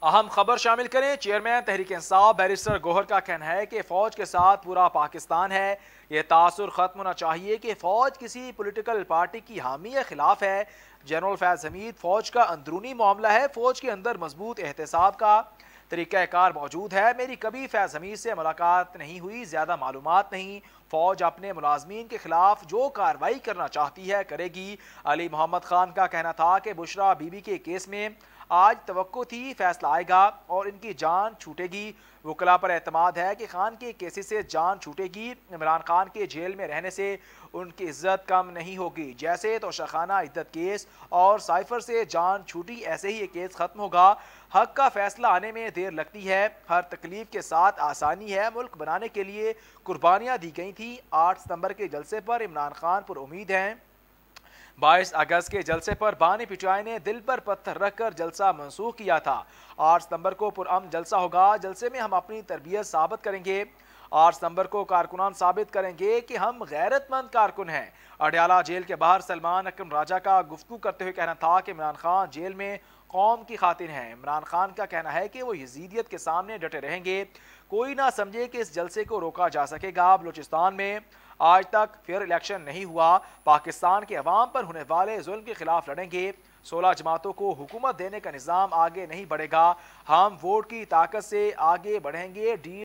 اہم خبر شامل کریں۔ چیئرمین تحریک انصاف بیرسٹر گوہر کا کہنا ہے کہ فوج کے ساتھ پورا پاکستان ہے۔ یہ تاثر ختم ہونا چاہیے کہ فوج کسی پولیٹیکل پارٹی کی حامی یا خلاف ہے۔ جنرل فیض حمید: فوج کا اندرونی معاملہ ہے، فوج کے اندر مضبوط احتساب کا طریقہ کار موجود ہے۔ میری کبھی فیض حمید سے ملاقات نہیں ہوئی، زیادہ معلومات نہیں۔ فوج اپنے ملازمین کے خلاف جو کارروائی کرنا چاہتی ہے کرے گی۔ علی محمد خان کا کہنا تھا کہ بشرا بی بی کے کیس میں آج توقع تھی فیصلہ آئے گا اور ان کی جان چھوٹے گی۔ وکلاء پر اعتماد ہے کہ خان کے کیسز سے جان چھوٹے گی۔ عمران خان کے جیل میں رہنے سے ان کی عزت کم نہیں ہوگی۔ جیسے توشخانہ عدت کیس اور سائفر سے جان چھوٹی، ایسے ہی یہ کیس ختم ہوگا۔ حق کا فیصلہ آنے میں دیر لگتی ہے، ہر تکلیف کے ساتھ آسانی ہے۔ ملک بنانے کے لیے قربانیاں دی گئی تھیں۔ 8 ستمبر کے جلسے پر عمران خان پر امید ہیں۔ 22 اگست کے جلسے پر بانی پٹوائی نے دل پر پتھر رکھ کر جلسہ منسوخ کیا تھا۔ 8 ستمبر کو پرامن جلسہ ہوگا۔ جلسے میں ہم اپنی تربیت ثابت کریں گے۔ 8 ستمبر کو کارکنان ثابت کریں گے کہ ہم غیرت مند کارکن ہیں۔ اڈیالہ جیل کے باہر سلمان اکرم راجہ کا گفتگو کرتے ہوئے کہنا تھا کہ عمران خان جیل میں قوم کی خاطر ہیں۔ عمران خان کا کہنا ہے کہ وہ یزیدیت کے سامنے ڈٹے رہیں گے۔ کوئی نہ سمجھے کہ اس جلسے کو روکا جا سکے گا۔ بلوچستان میں آج تک فیئر الیکشن نہیں ہوا۔ پاکستان کے عوام پر ہونے والے ظلم کے خلاف لڑیں گے۔ 16 جماعتوں کو حکومت دینے کا نظام آگے نہیں بڑھے گا۔ ہم ووٹ کی طاقت سے آگے بڑھیں گے۔